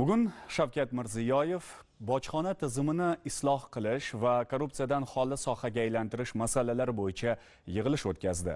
Bugun Shavkat Mirziyoyev bojxona tizimini isloh qilish va korrupsiyadan xoli sohaga aylantirish masalalari bo'yicha yig'ilish o'tkazdi.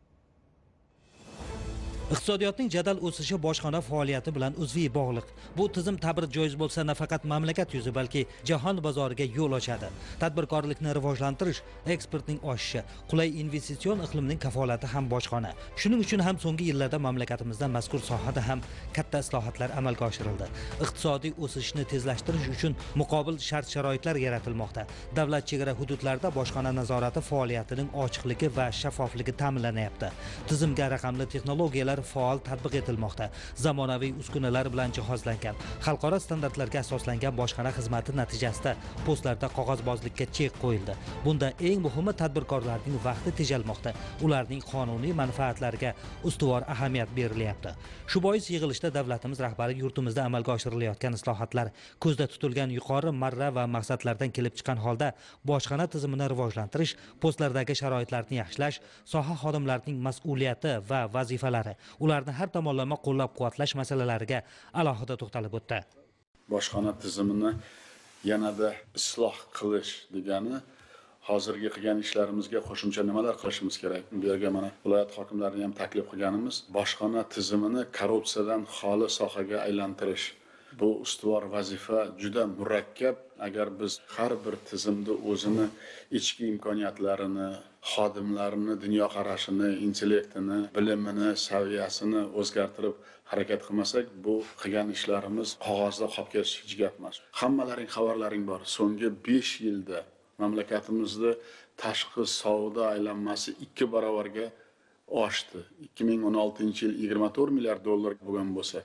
Iqtisodiyotning jadal o'sishi bojxona faoliyati bilan uzviy bog'liq. Bu tizim ta'bir joiz bo'lsa, nafaqat mamlakat yuzi, balki jahon bozoriga yo'l ochadi. Tadbirkorlikni rivojlantirish, eksportning oshishi, qulay investitsion iqlimning kafolati ham bojxona. Shuning uchun ham so'nggi yillarda mamlakatimizda mazkur sohada ham katta islohotlar amalga oshirildi. Iqtisodiy o'sishni tezlashtirish uchun muqobil shart-sharoitlar yaratilmoqda. Davlat chegara hududlarida bojxona nazorati faoliyatining ochiqligi va shaffofligi ta'minlanyapti. Tizimga raqamli texnologiyalar faol tatbiq etilmoqda. Zamonaviy uskunalar bilan jihozlangan, xalqaro standartlarga asoslangan bojxona xizmati natijasida postlarda qog'ozbozlikka chek qo'yildi. Bunda eng muhimi tadbirkorlarning vaqti tejalmoqda. Ularning qonuniy manfaatlariga ustuvor ahamiyat berilyapti. Shu bois yig'ilishda davlatimiz rahbari yurtimizda amalga oshirilayotgan islohotlar ko'zda tutilgan yuqori marra va maqsadlardan kelib chiqqan holda bojxona tizimini rivojlantirish, postlardagi sharoitlarni yaxshilash, soha xodimlarining mas'uliyati va vazifalari, ularni har tomonlama qo'llab-quvvatlash masalalariga alohida to'xtalib o'tdi. Bojxona tizimini yanada isloh qilish degani hozirgi qilgan ishlarimizga qo'shimcha nimalar qilishimiz kerak? Bu yerga mana viloyat hokimlarini ham taklif qilganimiz, bojxona tizimini korrupsiyadan xoli sohaga aylantirish. Bu ustuvor vazifa juda murakkab. Agar biz har bir tizimda o'zini ichki imkoniyatlarini, xodimlarini, dunyoqarashini, intellektini, bilimini, saviyasini o'zgartirib harakat qilmasak, bu qilgan ishlarimiz qog'ozda qolib ketish hech gap emas. Hammalaring xabarlaring bor. So'nggi 5 yilda mamlakatimizda tashqi savdo aylanmasi 2 barobarga oshdi. 2016-yil 24 milliard dollar bo'lgan bo'lsa,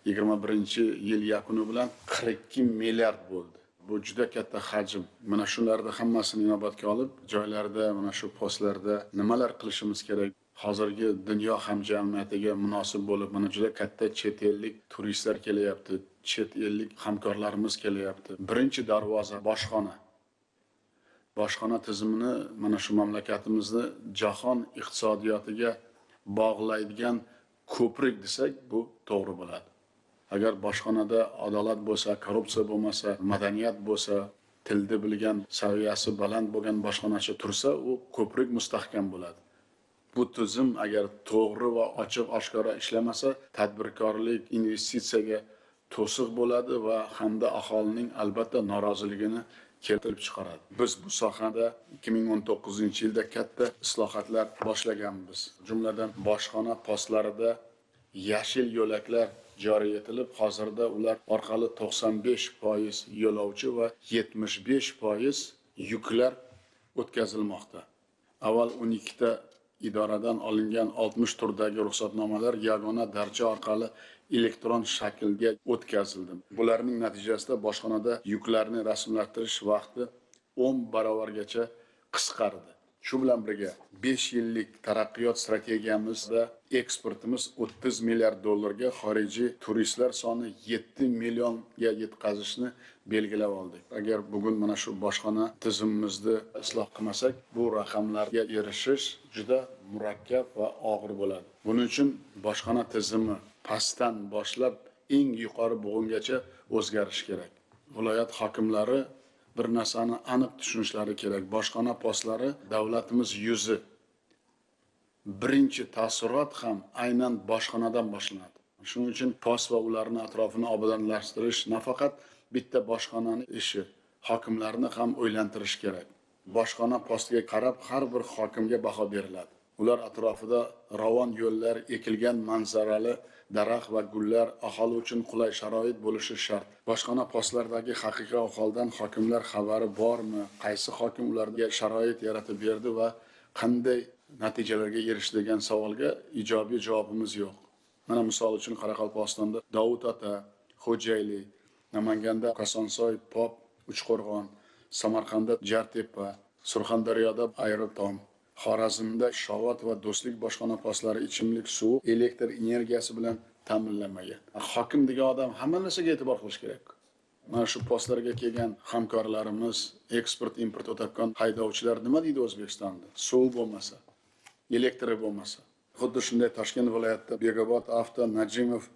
21-yil yakuni bilan 42 milliard bo'ldi. Bu juda katta hajm. Mana shularni hammasini inobatga olib, joylarda, mana shu postlarda nimalar qilishimiz kerak? Hozirgi dunyo hamjamiyatiga munosib bo'lib, mana juda katta chet ellik turistlar kelyapti, chet ellik hamkorlarimiz kelyapti. Birinchi darvoza bojxona. Bojxona tizimini mana shu mamlakatimizni jahon iqtisodiyotiga bog'laydigan ko'prik desak, bu to'g'ri bo'ladi. Agar bojxonada adolat bo'lsa, korrupsiya bo'lmasa, madaniyat bo'lsa, tilni bilgan, saviyasi baland bo'lgan bojxonachi tursa, u ko'prik mustahkam bo'ladi. Bu tizim agar to'g'ri va ochiq-oshkora ishlamasa, tadbirkorlik, investitsiyaga to'siq bo'ladi va hamda aholining albatta noroziligini keltirib chiqaradi. Biz bu sohada 2019-yilda katta islohotlar boshlaganmiz. Jumladan bojxona postlarida yashil yo'laklar joriy etilib, hozirda ular orqali 95% yo'lovchi va 75% yuklar o'tkazilmoqda. Avval 12 ta idoradan olingan 60 turdagi ruxsatnomalar yagona darcha orqali elektron shaklga o'tkazildi. Bularning natijasida bojxonada yuklarni rasmlashtirish vaqti 10 barobargacha qisqardi. Shu bilan birga 5 yillik taraqqiyot strategiyamizda eksportimiz 30 milliard dollarga, xorijiy turistlar soni 7 millionga yetkazishni belgilab oldik. Agar bugun mana shu bojxona tizimimizni isloh qilmasak, bu raqamlarga erishish juda murakkab va og'ir bo'ladi. Buning uchun bojxona tizimi pastdan boshlab eng yuqori bo'g'ingacha o'zgarish kerak. Viloyat hokimlari bir narsani aniq tushunishlari kerak. Bojxona postlari davlatimiz yuzi. Birinchi taassurot ham aynan bojxonadan boshlanadi. Shuning uchun post va ularning atrofini obodonlashtirish nafaqat bitta bojxonaning ishi, hokimlarni ham o'ylantirish kerak. Bojxona postiga qarab har bir hokimga baho beriladi. Ular atrofida ravon yo'llar, ekilgan manzarali daraxt va gullar, aholi uchun qulay sharoit bo'lishi shart. Bojxona postlaridagi haqiqiy ahvoldan hokimlar xabari bormi? Qaysi hokim ularga sharoit yaratib berdi va qanday natijalarga erishdi degan savolga ijobiy javobimiz yo'q. Mana misol uchun Qoraqalpog'istonda Davut ota, Xo'jayli, Namanganda Kosonsoy, Pop, Uchqo'rg'on, Samarqandda Jartepa, Surxondaryoda Ayrotom, Xorazmda Shovot va Do'stlik bojxona postlari ichimlik suvi, elektr energiyasi bilan ta'minlanmagan. Hokim degan odam hamma narsaga e'tibor qilish kerak. Mana shu postlarga kelgan hamkorlarimiz, eksport import o'tayotgan haydovchilar nima deydi O'zbekistonda? Suv bo'lmasa, elektr bo'lmasa. Xuddi shunday Toshkent viloyatida Begobod, Avto, Najimov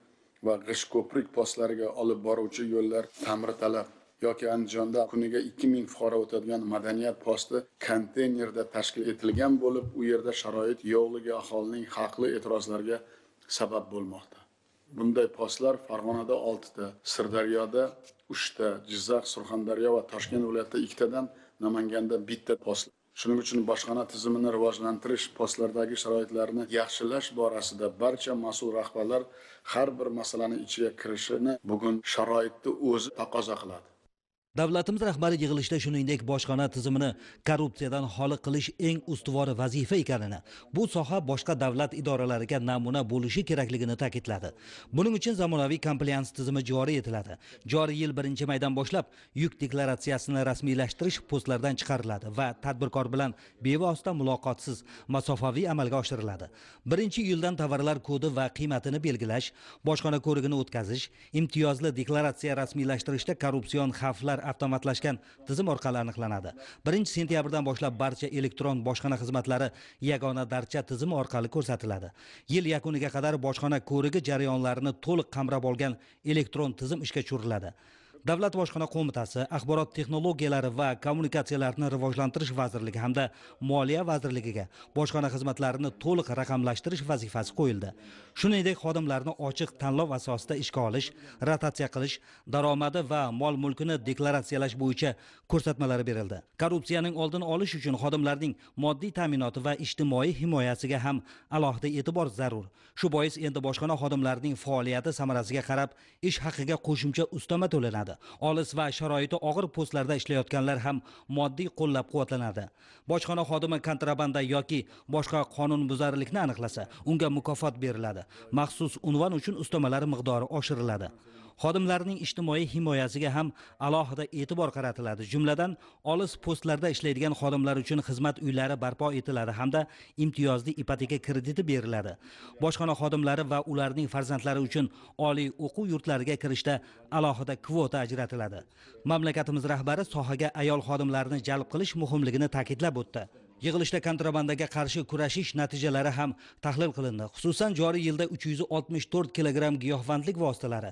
va g'isht ko'prik postlariga olib boruvchi yo'llar ta'mirtalab yoki Andijonda kuniga 2000 fuqaro o'tadigan madaniyat posti konteynerda tashkil etilgan bo'lib, u yerda sharoit yo'qligi aholining haqli e'tirozlariga sabab bo'lmoqda. Bunday postlar Farg'onada 6 ta, Sirdaryoda 3 ta, Jizzax, Surxondaryo va Toshkent viloyatida 2 tadan, Namanganda 1 ta post. Shuning uchun bojxona tizimini rivojlantirish, postlardagi sharoitlarni yaxshilash borasida barcha mas'ul rahbarlar har bir masalani ichiga kirishini bugun sharoitni o'zi taqozo qiladi. Davlatimiz rahbari yig'ilishda shuningdek bojxona tizimini korrupsiyadan xoli qilish eng ustuvor vazifa ekanini, bu soha boshqa davlat idoralariga namuna bo'lishi kerakligini ta'kidladi. Buning uchun zamonaviy komplians tizimi joriy etiladi. Joriy yil 1-maydan boshlab yuk deklaratsiyasini rasmiylashtirish postlardan chiqariladi va tadbirkor bilan bevosita muloqotsiz, masofaviy amalga oshiriladi. 1-yildan tovarlar kodi va qiymatini belgilash, bojxona ko'rigini o'tkazish, imtiyozli deklaratsiya rasmiylashtirishda korrupsion xavflar avtomatlashgan tizim orqali aniqlanadi. 1-sentyabrdan boshlab barcha elektron bojxona xizmatlari yagona darcha tizimi orqali ko'rsatiladi. Yil yakuniga qadar bojxona ko'rigi jarayonlarini to'liq qamrab olgan elektron tizim ishga tushiriladi. Davlat bojxona qo'mitasi, axborot texnologiyalari va kommunikatsiyalarni rivojlantirish vazirligi hamda Moliya vazirligiga bojxona xizmatlarini to'liq raqamlashtirish vazifasi qo'yildi. Shuningdek, xodimlarni ochiq tanlov asosida ishga olish, rotatsiya qilish, daromadi va mol-mulkini deklaratsiyalash bo'yicha ko'rsatmalar berildi. Korrupsiyaning oldini olish uchun xodimlarning moddiy ta'minoti va ijtimoiy himoyasiga ham alohida e'tibor zarur. Shu bois endi bojxona xodimlarining faoliyati samarasiga qarab ish haqiga qo'shimcha ustama to'lanadi. Olis va sharoiti og'ir postlarda ishlayotganlar ham moddiy qo'llab-quvvatlanadi. Bojxona xodimi kontrabanda yoki boshqa qonunbuzarlikni aniqlasa, unga mukofot beriladi. Maxsus unvon uchun ustamalar miqdori oshiriladi. Xodimlarning ijtimoiy himoyasiga ham alohida e'tibor qaratiladi. Jumladan, olis postlarda ishlaydigan xodimlar uchun xizmat uylari barpo etiladi hamda imtiyozli ipoteka krediti beriladi. Bojxona xodimlari va ularning farzandlari uchun oliy o'quv yurtlariga kirishda alohida kvota ajratiladi. Mamlakatimiz rahbari sohaga ayol xodimlarni jalb qilish muhimligini ta'kidlab o'tdi. Yig'ilishda kontrabandaga qarshi kurashish natijalari ham tahlil qilindi. Xususan, joriy yilda 364 kilogramm giyohvandlik vositalari,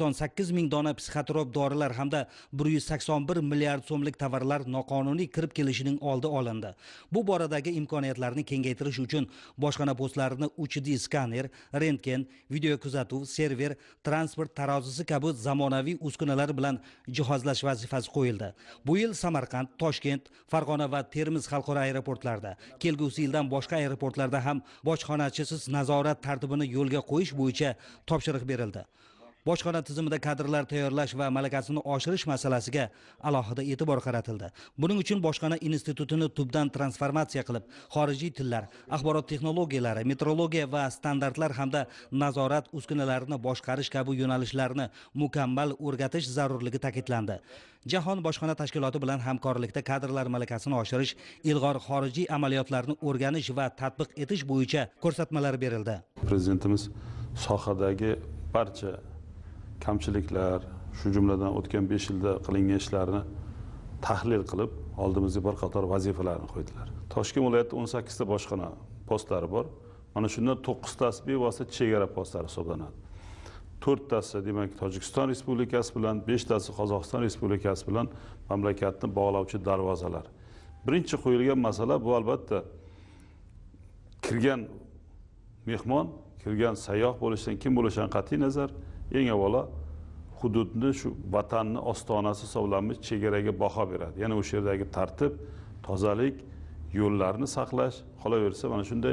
88 ming dona psixotrop dorilar hamda 181 milliard so'mlik tovarlar noqonuniy kirib kelishining oldi olindi. Bu boradagi imkoniyatlarni kengaytirish uchun bojxona postlarini 3D skaner, rentgen, video kuzatuv, server, transport tarozisi kabi zamonaviy uskunalar bilan jihozlash vazifasi qo'yildi. Bu yil Samarqand, Toshkent, Farg'ona va Termiz xalqaro aeroportlarda, kelgusi yildan boshqa aeroportlarda ham bojxonachisiz nazorat tartibini yo'lga qo'yish bo'yicha topshiriq berildi. Bojxona tizimida kadrlar tayyorlash va malakasini oshirish masalasiga alohida e'tibor qaratildi. Buning uchun bojxona institutini tubdan transformatsiya qilib, xorijiy tillar, axborot texnologiyalari, metrologiya va standartlar hamda nazorat uskunalarini boshqarish kabi yo'nalishlarni mukammal o'rgatish zarurligi ta'kidlandi. Jahon bojxona tashkiloti bilan hamkorlikda kadrlar malakasini oshirish, ilg'or xorijiy amaliyotlarni o'rganish va tatbiq etish bo'yicha ko'rsatmalar berildi. Prezidentimiz sohadagi barcha kamchiliklar, shu jumladan o'tgan 5 yilda qilingan ishlarni tahlil qilib, oldimizga bir qator vazifalarni qo'ydilar. Toshkent viloyatida 18 ta bojxona postlari bor. Mana shundan 9 tasi bevosita chegara postlari hisoblanadi. 4 tasi demak Tojikiston Respublikasi bilan, 5 tasi Qozog'iston Respublikasi bilan mamlakatni bog'lovchi darvozalar. Birinchi qo'yilgan masala bu albatta kirgan mehmon, kirgan sayyoh bo'lishidan kim bo'lishidan qat'iy nazar eng avvalo hududni shu vatanni ostonasi hisoblanmish chegaraga baho beradi. Ya'ni o'sha yerdagi tartib, tozalik, yo'llarni saqlash, qolaversa mana shunday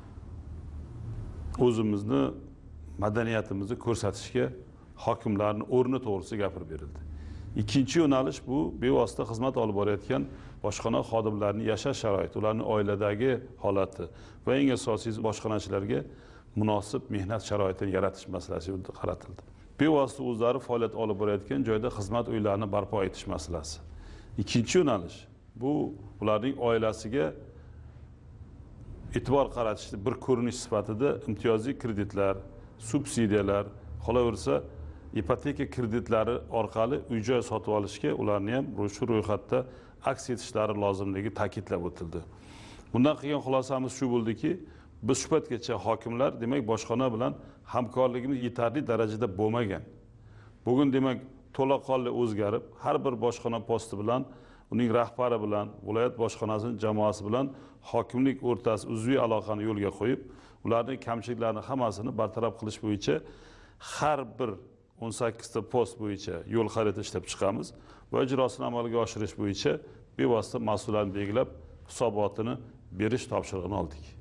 o'zimizni madaniyatimizni ko'rsatishga hokimlarning o'rni to'g'risida gapirib berildi. Ikkinchi yo'nalish bu bevosita xizmat olib borayotgan bojxona xodimlarining yashash sharoiti, ularning oiladagi holati va eng asosiysi bojxonachilarga munosib mehnat sharoitini yaratish masalasi qaratildi. Bevosita o'zlari faoliyat olib borayotgan joyda xizmat uylarini barpo etish masalasi. Ikkinchi yo'nalish bu ularning oilasiga e'tibor qaratishni bir ko'rinish sifatida imtiyozli kreditlar, subsidiyalar, qolaversa ipoteka kreditlari orqali uy-joy sotib olishga ularni ham shu ro'yxatda aks etishlari lozimligi ta'kidlab o'tildi. Bundan qilgan xulosamiz shu bo'ldiki, biz shu paytgacha hokimlar demak bojxona bilan hamkorligimiz yetarli darajada bo'lmagan. Bugun demak to'laqonli o'zgarib, har bir bojxona posti bilan, uning rahbari bilan, viloyat bojxonasining jamoasi bilan hokimlik o'rtasida uzviy aloqani yo'lga qo'yib, ularning kamchiliklarini hammasini bartaraf qilish bo'yicha har bir 18 ta post bo'yicha yo'l xaritasi ishlab chiqamiz va ijrosini amalga oshirish bo'yicha bevosita mas'ullarni belgilab hisobotini berish topshirig'ini oldik.